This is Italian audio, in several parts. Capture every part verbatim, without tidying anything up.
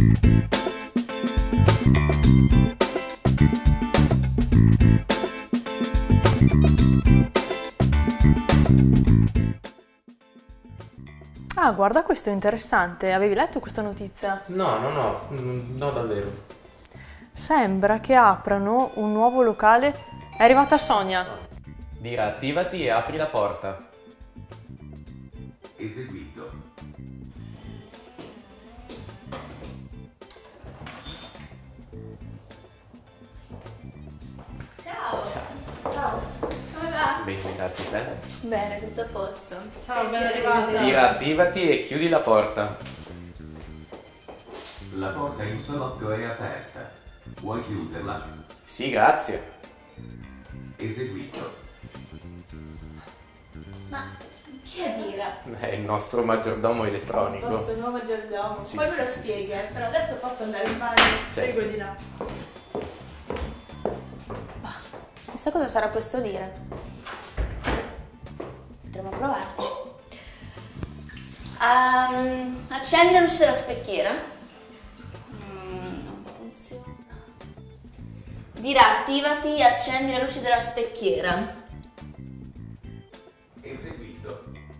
Ah, guarda, questo è interessante. Avevi letto questa notizia? No, no, no, mm, no davvero. Sembra che aprano un nuovo locale. È arrivata Sonia. Dira attivati e apri la porta. Eseguito. Ciao! Ciao. Ciao! Come va? Bene, grazie a te. Bene, tutto a posto. Ciao, ben Piacere arrivata. rivederti. Dira attivati e chiudi la porta. La porta in salotto è aperta. Vuoi chiuderla? Sì, grazie. Eseguito. Ma chi è Dira? È il nostro maggiordomo Il elettronico. vostro nuovo maggiordomo. Sì, Poi sì, me lo sì, spieghi, eh, però adesso posso andare in bagno. Cioè, Prego di là. Chissà cosa sarà questo dire. Potremmo provarci. Um, accendi la luce della specchiera. Mm, non funziona. Dira attivati, accendi la luce della specchiera. Eseguito.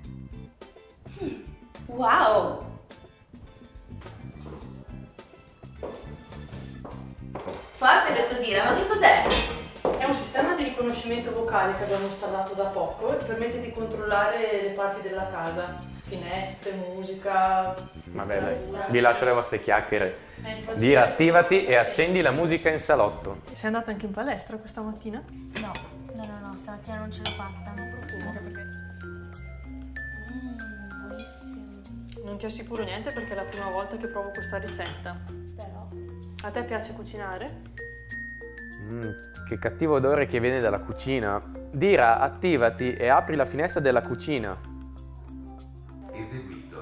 Wow! Forte questo Dira, ma che cos'è? È un sistema di riconoscimento vocale che abbiamo installato da poco e permette di controllare le parti della casa. Finestre, musica. vabbè dai, vi lascio le vostre chiacchiere. Eh, infatti- Dira attivati e accendi la musica in salotto. Sei andata anche in palestra questa mattina? No, no, no, no, stamattina non ce l'ho fatta. Anche perché Mmm, buonissimo. non ti assicuro niente perché è la prima volta che provo questa ricetta. Però. A te piace cucinare? Mm, che cattivo odore che viene dalla cucina. Dira attivati e apri la finestra della cucina. Eseguito.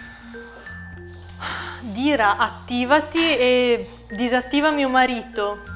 Dira, attivati e disattiva mio marito.